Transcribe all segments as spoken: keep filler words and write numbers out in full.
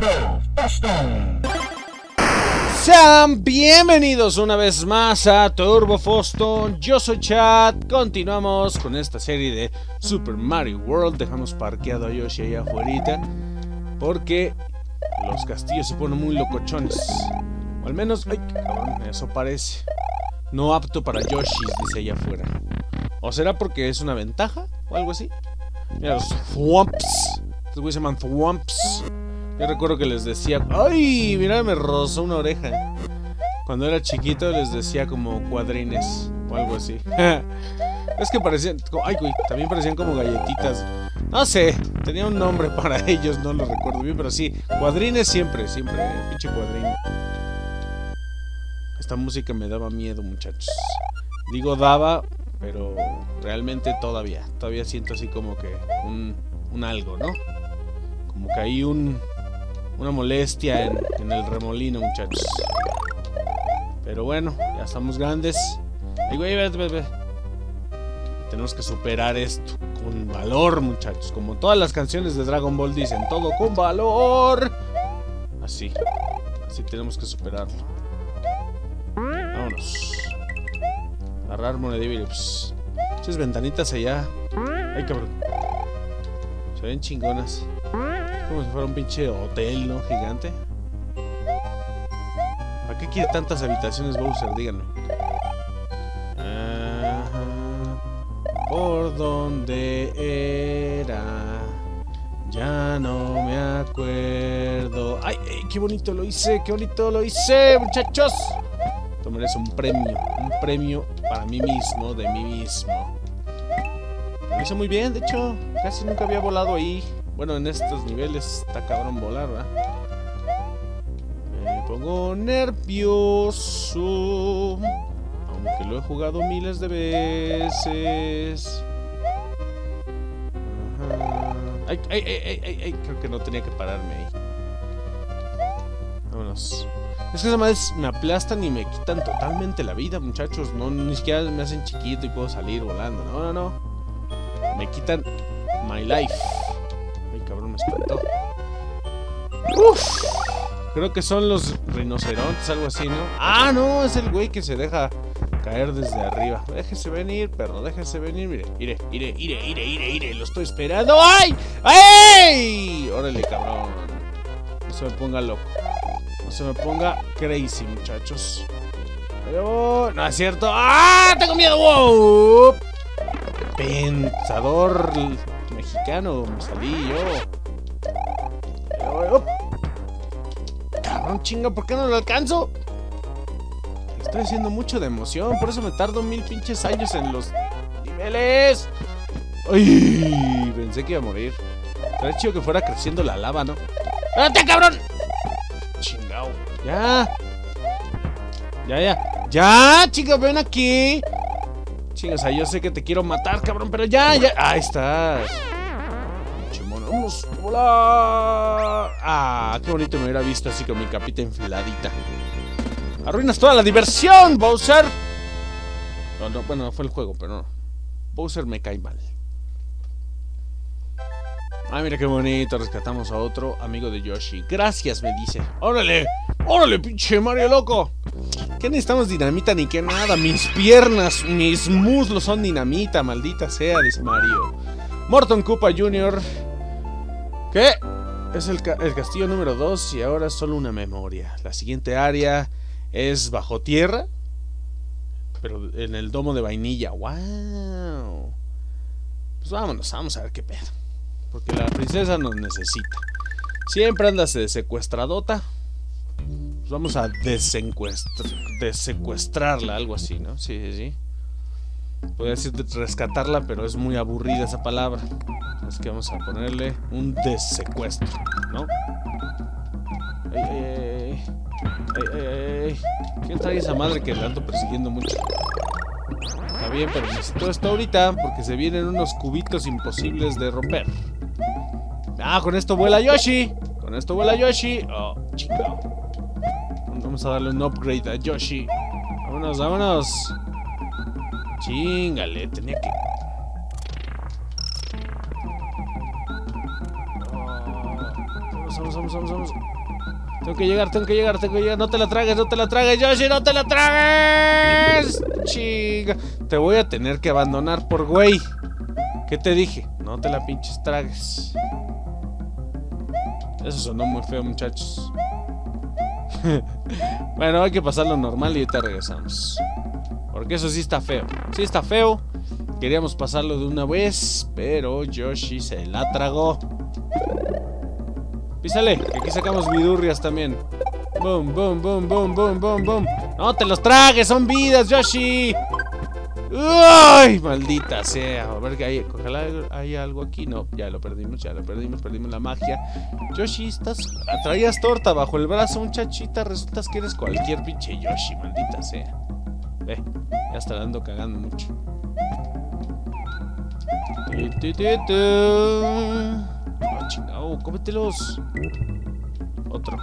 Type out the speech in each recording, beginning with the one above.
Turbo Foston. Sean bienvenidos una vez más a Turbo Foston. Yo soy Chad. Continuamos con esta serie de Super Mario World. Dejamos parqueado a Yoshi allá afuera porque los castillos se ponen muy locochones. O al menos, ay, cabrón, eso parece. No apto para Yoshis, dice allá afuera. ¿O será porque es una ventaja o algo así? Mira, los Thwomps. Estos güeyes se llaman Thwomps. Yo recuerdo que les decía... ¡Ay! Mira, me rozó una oreja. Cuando era chiquito les decía como cuadrines o algo así. Es que parecían... ¡Ay, güey! También parecían como galletitas. No sé, tenía un nombre para ellos, no lo recuerdo bien, pero sí. Cuadrines siempre, siempre. Pinche cuadrín. Esta música me daba miedo, muchachos. Digo daba, pero realmente todavía. Todavía siento así como que un, un algo, ¿no? Como que hay un... una molestia en, en el remolino, muchachos. Pero bueno, ya estamos grandes. Ay, güey, ve, ve, ve. Tenemos que superar esto con valor, muchachos. Como todas las canciones de Dragon Ball dicen, todo con valor. Así, así tenemos que superarlo. Vámonos. Agarrar monedivir. Esas ventanitas allá. Ay, cabrón. Se ven chingonas. Como si fuera un pinche hotel, ¿no? Gigante. ¿Para qué quiere tantas habitaciones Bowser? Díganme. Ajá. ¿Por dónde era? Ya no me acuerdo. ¡Ay, ay! ¡Qué bonito lo hice! ¡Qué bonito lo hice, muchachos! Tomaré un premio. Un premio para mí mismo, de mí mismo. Lo hice muy bien, de hecho. Casi nunca había volado ahí. Bueno, en estos niveles está cabrón volar, ¿verdad? Me pongo nervioso, aunque lo he jugado miles de veces. Ajá. Ay, ay, ay, ay, ay, ay, creo que no tenía que pararme ahí. Vámonos. Es que además me aplastan y me quitan totalmente la vida, muchachos. No, ni siquiera me hacen chiquito y puedo salir volando. No, no, no. Me quitan my life. Cabrón, me espantó. Uf, creo que son los rinocerontes, algo así, ¿no? Ah, no, es el güey que se deja caer desde arriba. Déjese venir, perro, déjese venir. Mire, mire, mire, mire, mire, mire, mire, lo estoy esperando. ¡Ay! ¡Ay! Órale, cabrón. No se me ponga loco. No se me ponga crazy, muchachos. Pero... no es cierto. ¡Ah! ¡Tengo miedo! ¡Wow! Pensador mexicano, me salí yo. Oh, cabrón, chinga, ¿por qué no lo alcanzo? Estoy haciendo mucho de emoción, por eso me tardo mil pinches años en los niveles. Ay, pensé que iba a morir. Estaría chido que fuera creciendo la lava, ¿no? ¡Espérate, cabrón! Chingao. Ya. Ya, ya. Ya, chica, ven aquí. Chinga, o sea, yo sé que te quiero matar, cabrón, pero ya, ya. Ahí estás. Vamos a volar. Ah, qué bonito me hubiera visto así con mi capita enfiladita. Arruinas toda la diversión, Bowser. No, no, bueno, no fue el juego, pero no. Bowser me cae mal. Ah, mira qué bonito. Rescatamos a otro amigo de Yoshi. Gracias, me dice. ¡Órale! ¡Órale, pinche Mario loco! ¿Qué necesitamos dinamita ni qué nada? Mis piernas, mis muslos son dinamita, maldita sea, dice Mario. Morton Koopa junior ¿Qué? Es el, ca el castillo número dos y ahora solo una memoria. La siguiente área es bajo tierra, pero en el domo de vainilla. ¡Wow! Pues vámonos, vamos a ver qué pedo. Porque la princesa nos necesita. Siempre anda de secuestradota. Pues vamos a desecuestrarla, algo así, ¿no? Sí, sí, sí. Podría decir rescatarla, pero es muy aburrida esa palabra. Es que vamos a ponerle un desecuestro, ¿no? Ay, ay, ay, ay, ay, ay. ¿Quién trae esa madre que la ando persiguiendo mucho? Está bien, pero necesito esto ahorita porque se vienen unos cubitos imposibles de romper. Ah, con esto vuela Yoshi. Con esto vuela Yoshi. Oh, chingado. Vamos a darle un upgrade a Yoshi. Vámonos, vámonos. Chingale, tenía que... Vamos, vamos, vamos, vamos, vamos. Tengo que llegar, tengo que llegar, tengo que llegar. No te la tragues, no te la tragues, Yoshi, no te la tragues. Chica. Te voy a tener que abandonar por güey. ¿Qué te dije? No te la pinches tragues. Eso sonó muy feo, muchachos. Bueno, hay que pasarlo normal y ahorita regresamos. Porque eso sí está feo. Sí está feo. Queríamos pasarlo de una vez, pero Yoshi se la tragó. Písale, que aquí sacamos vidurrias también. Boom, boom, boom, boom, boom, boom, boom. No te los tragues, son vidas, Yoshi. ¡Ay, maldita sea! A ver que hay, ojalá hay algo aquí. No, ya lo perdimos, ya lo perdimos, perdimos la magia. Yoshi, estás, traías torta bajo el brazo, muchachita. Resultas que eres cualquier pinche Yoshi, maldita sea. Ve, ya está dando cagando mucho. Tu, tu, tu, tu. Oh, chingado, cómetelos. Otro.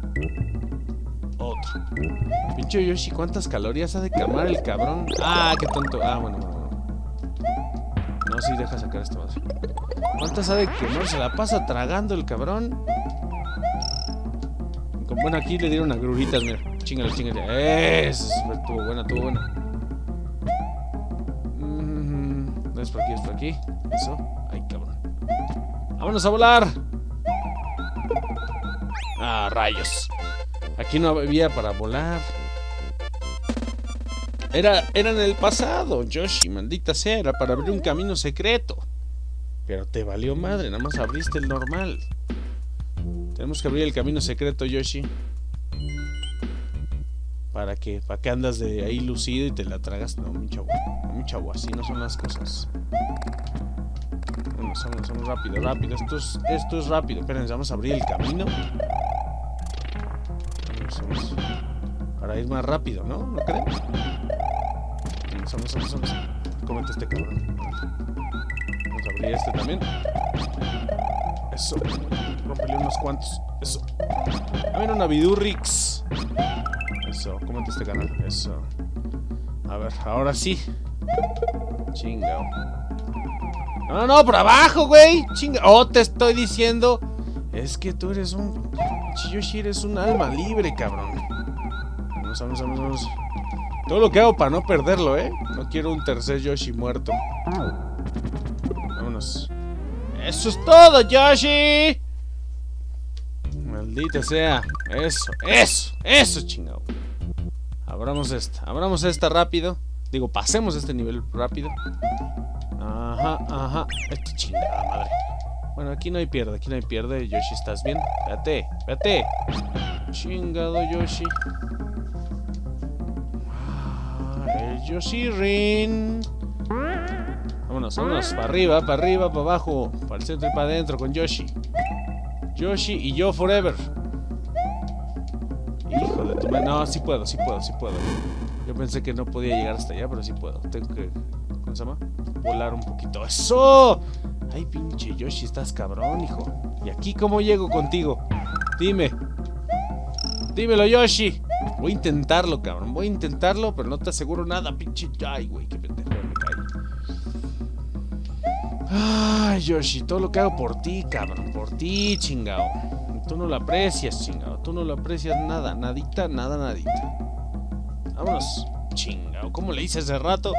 Otro. Pinche Yoshi, ¿cuántas calorías ha de quemar el cabrón? Ah, qué tonto. Ah, bueno, bueno, bueno. No, sí, deja sacar esta madre. ¿Cuántas ha de quemar? Se la pasa tragando el cabrón. Bueno, aquí le dieron agruritas, mira. Chingale, chingale. Eso, estuvo buena, estuvo buena. Mm, no es por aquí, es por aquí. Eso. Ay, cabrón. ¡Vámonos a volar! Ah, rayos. Aquí no había para volar. Era, era en el pasado, Yoshi, maldita sea. Era para abrir un camino secreto. Pero te valió madre, nada más abriste el normal. Tenemos que abrir el camino secreto, Yoshi. ¿Para qué? ¿Para qué andas de ahí lucido y te la tragas? No, mi chavo. No, mi chavo, así no son las cosas. Vamos, vamos, vamos, rápido, rápido. Esto es, esto es rápido. Espérense, vamos a abrir el camino. Vamos, vamos. Para ir más rápido, ¿no? ¿No creen? Vamos, vamos, vamos, vamos. Cómete este cabrón. Vamos a abrir este también. Eso. Rómpele unos cuantos. Eso. A ver, una vidurrix. Eso. Cómete este canal. Eso. A ver, ahora sí. Chingao. No, no, no, por abajo, güey. Chinga. Oh, te estoy diciendo. Es que tú eres un... Yoshi, eres un alma libre, cabrón. Vamos, vamos, vamos, vamos. Todo lo que hago para no perderlo, ¿eh? No quiero un tercer Yoshi muerto. Vámonos. ¡Eso es todo, Yoshi! Maldita sea. Eso, eso, eso, chingado. Abramos esta. Abramos esta rápido. Digo, pasemos este nivel rápido. Ajá, ajá. Esta chingada madre. Bueno, aquí no hay pierde, aquí no hay pierde. Yoshi, ¿estás bien? Espérate, espérate. Chingado, Yoshi. Ah, el Yoshi Rin. Vámonos, vámonos. Para arriba, para arriba, para abajo. Para el centro y para adentro con Yoshi. Yoshi y yo forever. Hijo de tu madre. No, sí puedo, sí puedo, sí puedo. Yo pensé que no podía llegar hasta allá, pero sí puedo. Tengo que... ¿Cómo se llama? Volar un poquito. ¡Eso! Ay, pinche Yoshi, estás cabrón, hijo. ¿Y aquí cómo llego contigo? Dime. Dímelo, Yoshi. Voy a intentarlo, cabrón. Voy a intentarlo, pero no te aseguro nada, pinche... Ay, güey, qué pendejo, me caí. Ay, Yoshi, todo lo que hago por ti, cabrón. Por ti, chingao. Tú no lo aprecias, chingao. Tú no lo aprecias nada. Nadita, nada, nadita. Vámonos. Chingao. ¿Cómo le hice hace rato?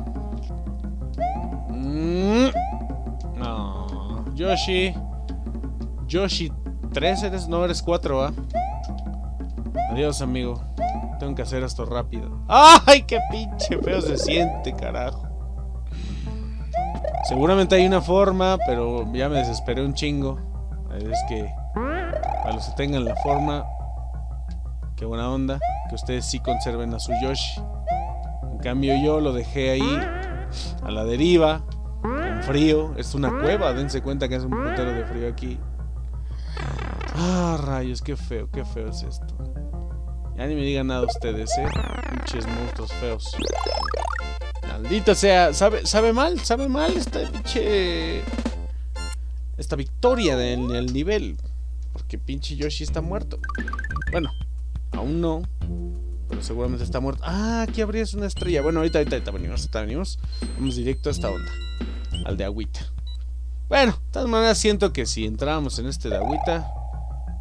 Mm. No. Yoshi. Yoshi tres eres. No, eres cuatro, ¿ah? Adiós, amigo. Tengo que hacer esto rápido. ¡Ay, qué pinche feo se siente, carajo! Seguramente hay una forma, pero ya me desesperé un chingo. Es que para los que tengan la forma, qué buena onda, que ustedes sí conserven a su Yoshi. En cambio yo lo dejé ahí a la deriva, en frío. Es una cueva, dense cuenta que es un putero de frío aquí. Ah, rayos, qué feo, qué feo es esto. Ya ni me digan nada ustedes, eh. Pinches monstruos feos. Maldita sea, sabe, sabe mal, sabe mal esta pinche... Esta victoria en el nivel. Porque pinche Yoshi está muerto. Bueno, aún no, pero seguramente está muerto. Ah, aquí abrías una estrella. Bueno, ahorita, ahorita, ahorita venimos, ahorita venimos. Vamos directo a esta onda, al de agüita. Bueno, de todas maneras siento que si entrábamos en este de agüita,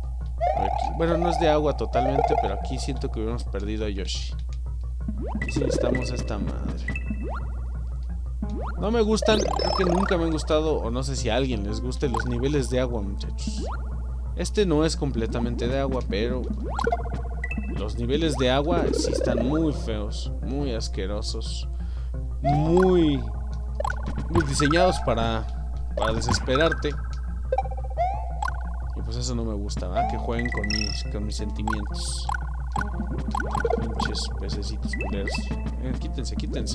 Aquí, bueno, no es de agua totalmente, pero aquí siento que hubiéramos perdido a Yoshi. Aquí sí necesitamos a esta madre. No me gustan, creo que nunca me han gustado, o no sé si a alguien les guste los niveles de agua, muchachos. Este no es completamente de agua, pero los niveles de agua sí están muy feos, muy asquerosos, muy, muy diseñados para, para desesperarte. Y pues eso no me gusta, ¿verdad? Que jueguen con mis, con mis sentimientos. Pinches pececitos culeros. Eh, quítense, quítense.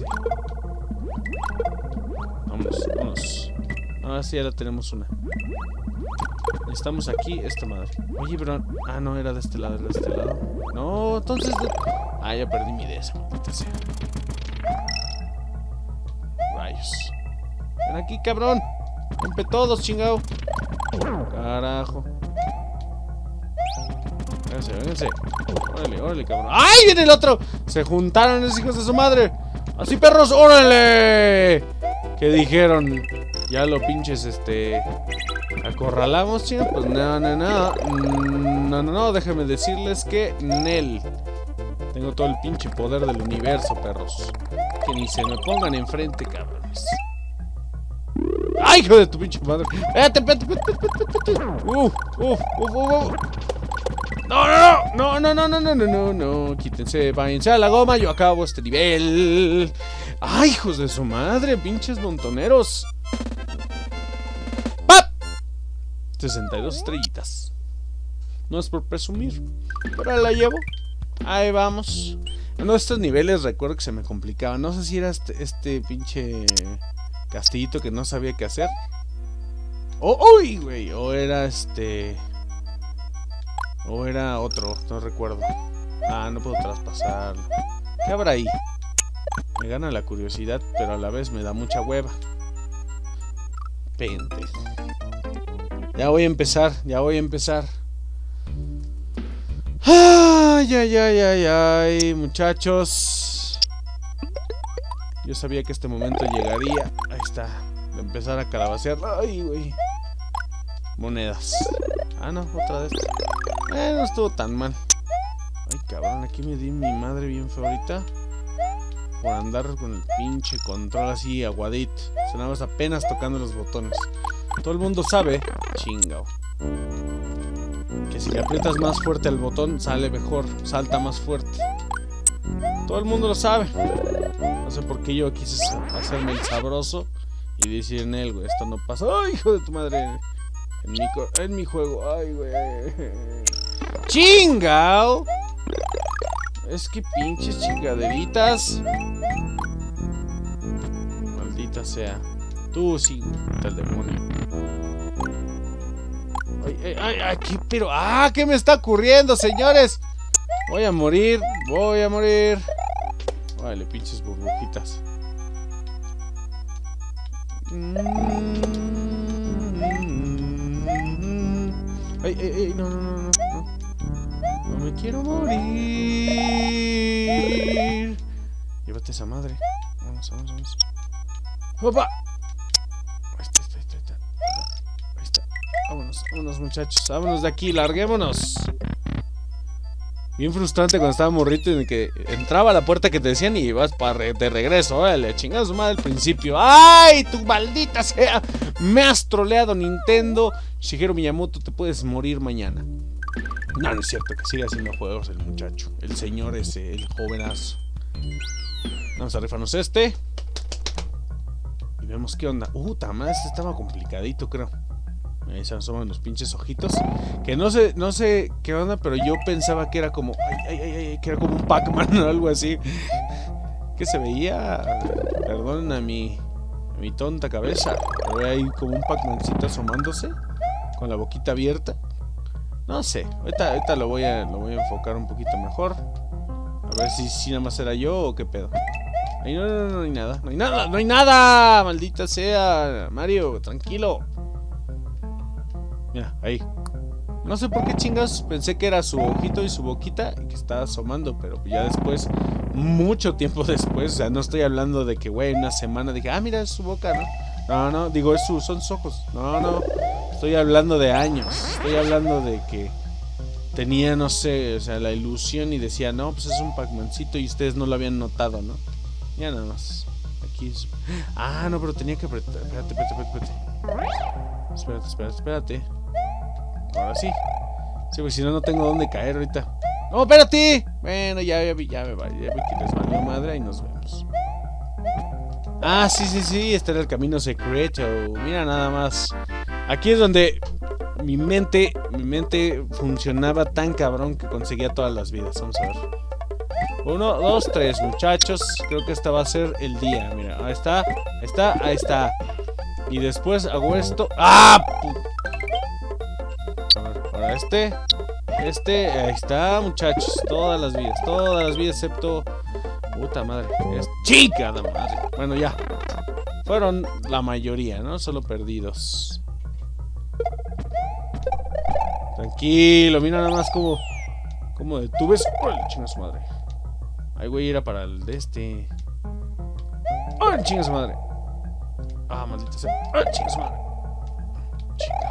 Vámonos, vámonos. Ahora sí ya la tenemos una. Estamos aquí, esta madre. Oye, pero... Ah, no, era de este lado, era de este lado. No, entonces... De... Ah, ya perdí mi idea, esa maldita sea. Rayos. Ven aquí, cabrón. Rompe todos, chingado. Carajo. Vénganse, vénganse. Órale, órale, cabrón. ¡Ay, viene el otro! Se juntaron esos hijos de su madre. Así, perros, órale. ¿Qué dijeron? Ya lo pinches, este... acorralamos, chino. Pues no, no, no. No, no, no. Déjenme decirles que Nel. Tengo todo el pinche poder del universo, perros. Que ni se me pongan enfrente, cabrones. ¡Ay, hijo de tu pinche madre! ¡Espérate, espérate, espérate, espérate! ¡Uf, uf, uf, uf! ¡No, no, no! ¡No, no, no, no, no, no, no! Quítense, váyanse a la goma, yo acabo este nivel. ¡Ay, hijos de su madre! ¡Pinches montoneros! ¡Pap! sesenta y dos estrellitas. No es por presumir, pero ahí la llevo. Ahí vamos. En estos niveles recuerdo que se me complicaba. No sé si era este, este pinche castillito que no sabía qué hacer. ¡Oh, uy, güey! O era este... O era otro, no recuerdo. Ah, no puedo traspasarlo. ¿Qué habrá ahí? Me gana la curiosidad, pero a la vez me da mucha hueva. Pendejo. Ya voy a empezar, ya voy a empezar. Ay, ay, ay, ay, ay, muchachos. Yo sabía que este momento llegaría. Ahí está. De empezar a calabacear. Ay, güey. Monedas. Ah, no, otra vez. Eh, no estuvo tan mal. Ay, cabrón, aquí me di mi madre bien feo ahorita. Por andar con el pinche control así aguadito. Sonabas apenas tocando los botones. Todo el mundo sabe, chingao, que si le aprietas más fuerte al botón sale mejor, salta más fuerte. Todo el mundo lo sabe. No sé por qué yo quise hacerme el sabroso y decir en él, güey, esto no pasa. Ay, hijo de tu madre. En mi, en mi juego, ay, güey. ¡Chingao! Es que pinches chingaderitas. Maldita sea. Tú sí, el demonio. Ay, ay, ay, aquí, pero... ¡Ah! ¿Qué me está ocurriendo, señores? Voy a morir, voy a morir. Vale, pinches burbujitas. Ay, ay, ay, no, no, no, no. No me quiero morir. Llévate esa madre. Vamos, vamos, vamos. ¡Opa! Ahí está, ahí está, ahí está. Ahí está. Vámonos, vámonos, muchachos. Vámonos de aquí, larguémonos. Bien frustrante cuando estaba morrito en el que entraba a la puerta que te decían y ibas para re de regreso. Órale, chingada su madre al principio. ¡Ay, tu maldita sea! Me has troleado, Nintendo. Shigeru Miyamoto, te puedes morir mañana. No, no es cierto, que sigue haciendo juegos el muchacho. El señor ese, el jovenazo. Vamos a rifarnos este. Y vemos qué onda. Uh, tamás, este estaba complicadito, creo. Ahí se asoman los pinches ojitos. Que no sé, no sé qué onda, pero yo pensaba que era como... Ay, ay, ay, ay, que era como un Pac-Man o algo así. Que se veía... Perdonen a mi... A mi tonta cabeza. Pero veía ahí como un Pac-Mancito asomándose. Con la boquita abierta. No sé, ahorita, ahorita lo, voy a, lo voy a enfocar un poquito mejor. A ver si, si nada más era yo o qué pedo. Ahí no, no, no, no hay nada. No hay nada, no hay nada. Maldita sea, Mario, tranquilo. Mira, ahí. No sé por qué chingas pensé que era su ojito y su boquita y que estaba asomando, pero ya después, mucho tiempo después, o sea, no estoy hablando de que, güey, una semana dije, ah, mira, es su boca, ¿no? No, no, digo, es su, son sus ojos. No, no. Estoy hablando de años. Estoy hablando de que tenía, no sé, o sea, la ilusión y decía, no, pues es un Pac-Mancito y ustedes no lo habían notado, ¿no? Ya nada más. Aquí es... Ah, no, pero tenía que apretar. Espérate, espérate, espérate, espérate. Espérate, espérate, espérate. Ahora sí. Sí, porque si no, no tengo dónde caer ahorita. ¡No, espérate! Bueno, ya, ya vi, ya me va. Ya vi que les valió madre y nos vemos. Ah, sí, sí, sí. Este era el camino secreto. Mira nada más. Aquí es donde mi mente, mi mente funcionaba tan cabrón que conseguía todas las vidas. Vamos a ver. Uno, dos, tres, muchachos. Creo que esta va a ser el día. Mira, ahí está, ahí está, ahí está. Y después hago esto. ¡Ah! A ver, ahora este. Este, ahí está, muchachos. Todas las vidas, todas las vidas, excepto. Puta madre. Es chica de madre. Bueno, ya. Fueron la mayoría, ¿no? Solo perdidos. Tranquilo, mira nada más como. Como de tú ves. ¡Ay, chinga su madre! Ay, güey, era para el de este. ¡Ay, chinga su madre! Ah, maldita sea. ¡Ay, chinga su madre! Chica.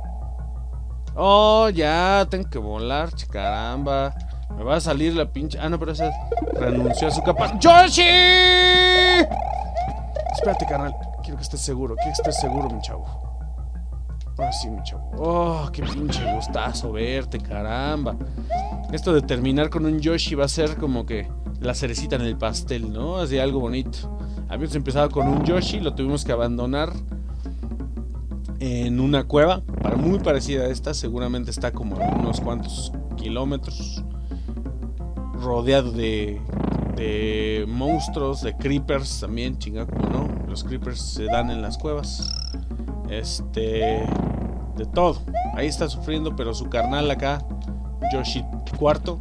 Oh, ya, tengo que volar, caramba. Me va a salir la pinche. Ah, no, pero esa renunció a su capa. ¡Yoshi! Espérate, carnal. Quiero que estés seguro. Quiero que estés seguro, mi chavo. Ahora sí, mi chavo. Oh, qué pinche gustazo verte, caramba. Esto de terminar con un Yoshi va a ser como que la cerecita en el pastel, ¿no? Así algo bonito. Habíamos empezado con un Yoshi, lo tuvimos que abandonar en una cueva, para muy parecida a esta. Seguramente está como a unos cuantos kilómetros, rodeado de, de monstruos, de creepers también, chinga, como no. Los creepers se dan en las cuevas. Este... De todo. Ahí está sufriendo, pero su carnal acá, Yoshi cuarto,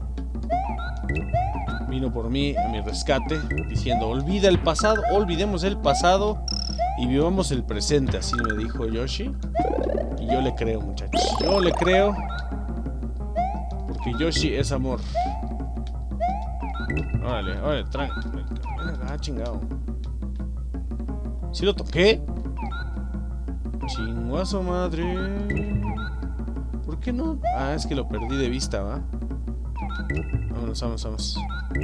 vino por mí a mi rescate, diciendo, olvida el pasado, olvidemos el pasado y vivamos el presente. Así me dijo Yoshi. Y yo le creo, muchachos. Yo le creo. Porque Yoshi es amor. Órale, órale, tranquilo. Ah, chingado. ¿Sí lo toqué? Chinguazo madre. ¿Por qué no? Ah, es que lo perdí de vista, ¿va? Vámonos, vamos, vamos.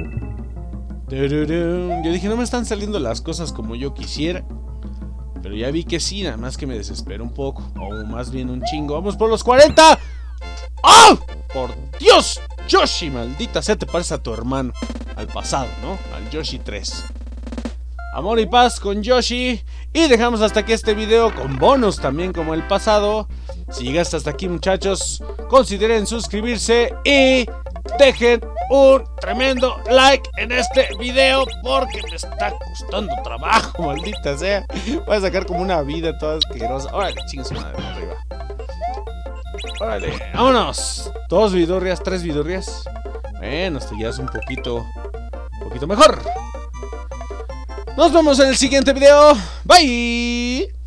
Yo dije, no me están saliendo las cosas como yo quisiera. Pero ya vi que sí, nada más que me desespero un poco. O más bien un chingo. ¡Vamos por los cuarenta! ¡Oh! ¡Por Dios! Yoshi, maldita sea, te parece a tu hermano. Al pasado, ¿no? Al Yoshi tres. Amor y paz con Yoshi. Y dejamos hasta aquí este video con bonus también como el pasado. Si llegaste hasta aquí, muchachos, consideren suscribirse y dejen un tremendo like en este video porque me está costando trabajo, maldita sea. Voy a sacar como una vida toda asquerosa. Órale, chingue su madre, arriba. Órale, vámonos. Dos vidorrias, tres vidorrias. Bueno, esto ya es un poquito, un poquito mejor. Nos vemos en el siguiente video. Bye.